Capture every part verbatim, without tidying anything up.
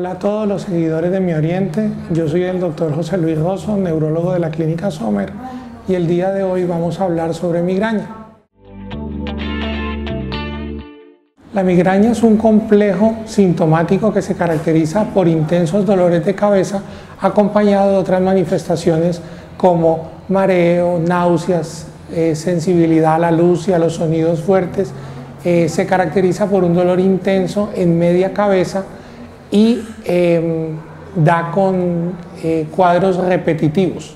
Hola a todos los seguidores de Mi Oriente, yo soy el doctor José Luis Rosso, neurólogo de la Clínica Sommer, y el día de hoy vamos a hablar sobre migraña. La migraña es un complejo sintomático que se caracteriza por intensos dolores de cabeza acompañado de otras manifestaciones como mareo, náuseas, eh, sensibilidad a la luz y a los sonidos fuertes. Eh, se caracteriza por un dolor intenso en media cabeza y eh, da con eh, cuadros repetitivos.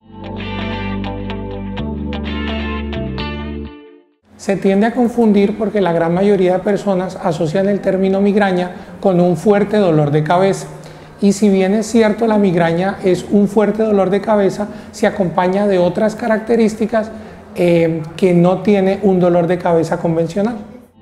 Se tiende a confundir porque la gran mayoría de personas asocian el término migraña con un fuerte dolor de cabeza. Y si bien es cierto, la migraña es un fuerte dolor de cabeza, se acompaña de otras características eh, que no tiene un dolor de cabeza convencional.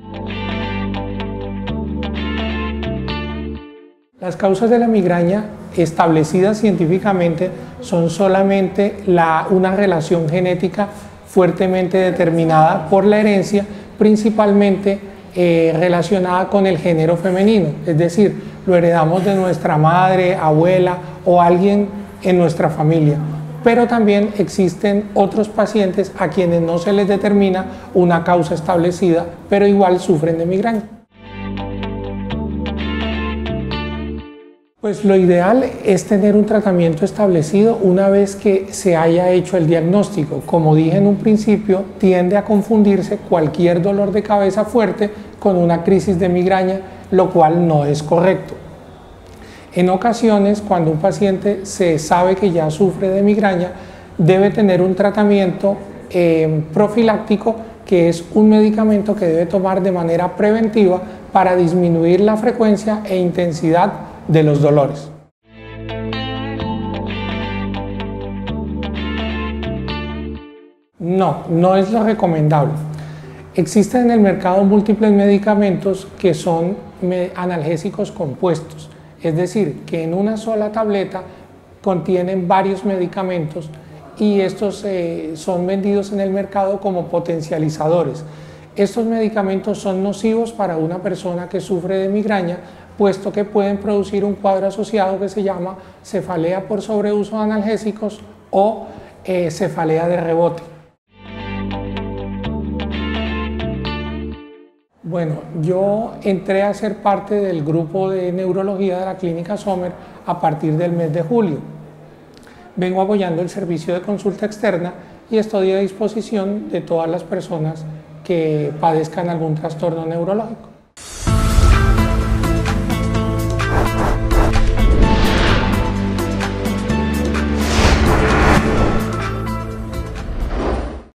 Las causas de la migraña establecidas científicamente son solamente la, una relación genética fuertemente determinada por la herencia, principalmente eh, relacionada con el género femenino, es decir, lo heredamos de nuestra madre, abuela o alguien en nuestra familia. Pero también existen otros pacientes a quienes no se les determina una causa establecida, pero igual sufren de migraña. Pues lo ideal es tener un tratamiento establecido una vez que se haya hecho el diagnóstico. Como dije en un principio, tiende a confundirse cualquier dolor de cabeza fuerte con una crisis de migraña, lo cual no es correcto. En ocasiones, cuando un paciente se sabe que ya sufre de migraña, debe tener un tratamiento eh, profiláctico, que es un medicamento que debe tomar de manera preventiva para disminuir la frecuencia e intensidad de los dolores. No, no es lo recomendable. Existen en el mercado múltiples medicamentos que son analgésicos compuestos, es decir, que en una sola tableta contienen varios medicamentos y estos eh, son vendidos en el mercado como potencializadores. Estos medicamentos son nocivos para una persona que sufre de migraña, puesto que pueden producir un cuadro asociado que se llama cefalea por sobreuso de analgésicos o eh, cefalea de rebote. Bueno, yo entré a ser parte del grupo de neurología de la Clínica Sommer a partir del mes de julio. Vengo apoyando el servicio de consulta externa y estoy a disposición de todas las personas que padezcan algún trastorno neurológico.